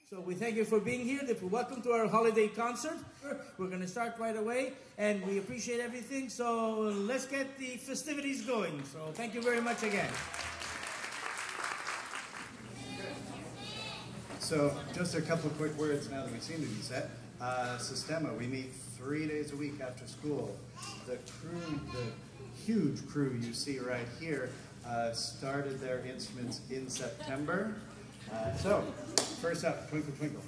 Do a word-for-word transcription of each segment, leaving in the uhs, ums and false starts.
So we thank you for being here. Welcome to our holiday concert. We're going to start right away, and we appreciate everything. So let's get the festivities going. So thank you very much again. So just a couple of quick words now that we seem to be set. Uh, Sistema, we meet three days a week after school. The crew, the huge crew you see right here, uh, started their instruments in September. Uh, so, first up, Twinkle Twinkle.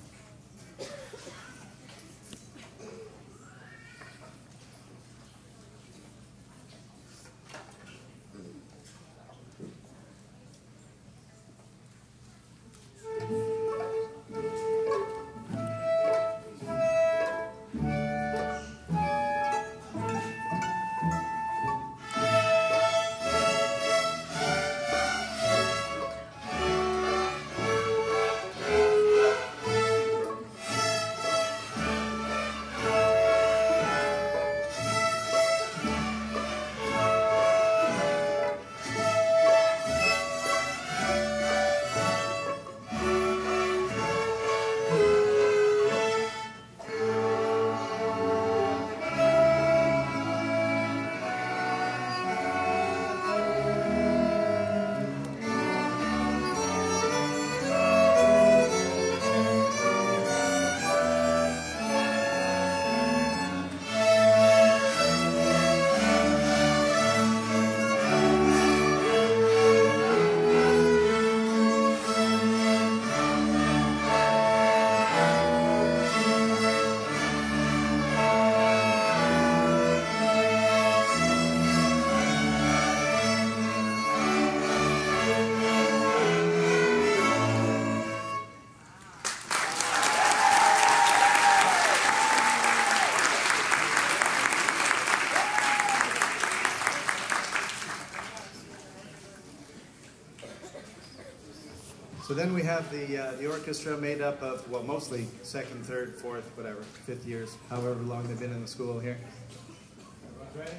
So then we have the uh, the orchestra made up of, well, mostly second, third, fourth, whatever, fifth years, however long they've been in the school here. Everyone's ready?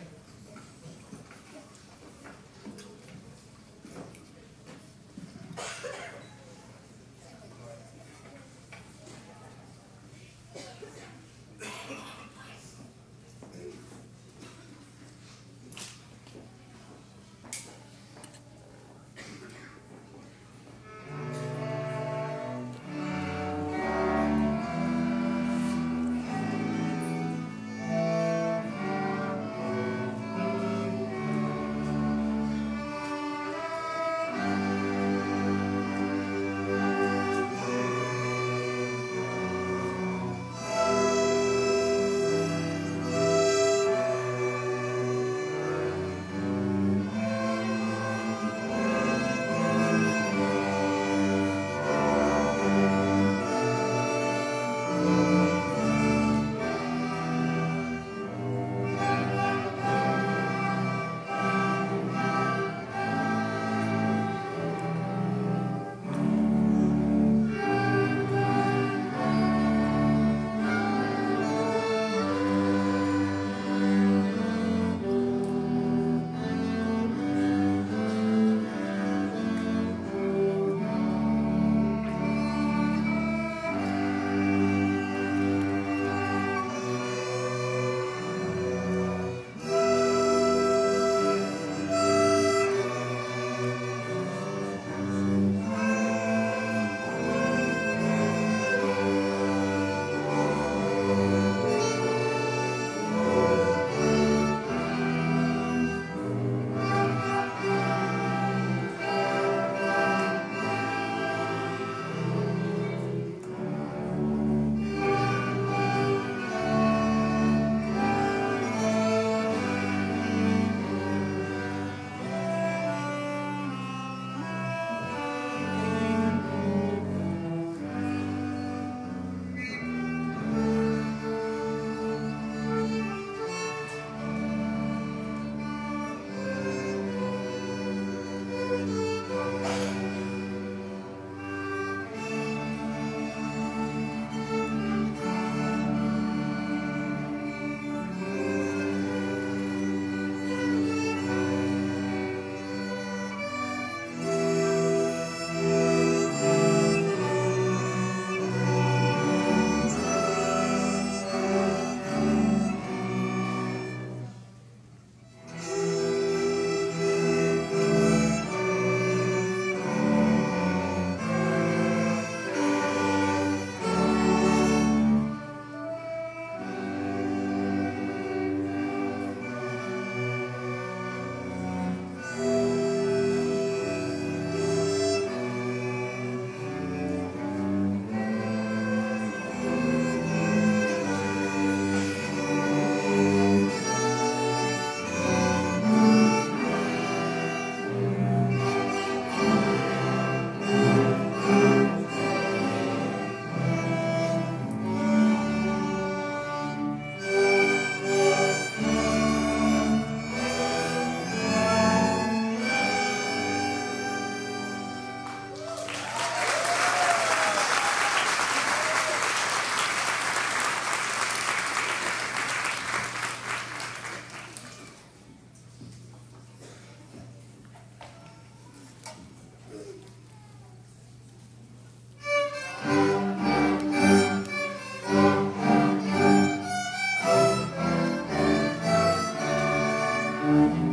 Thank you.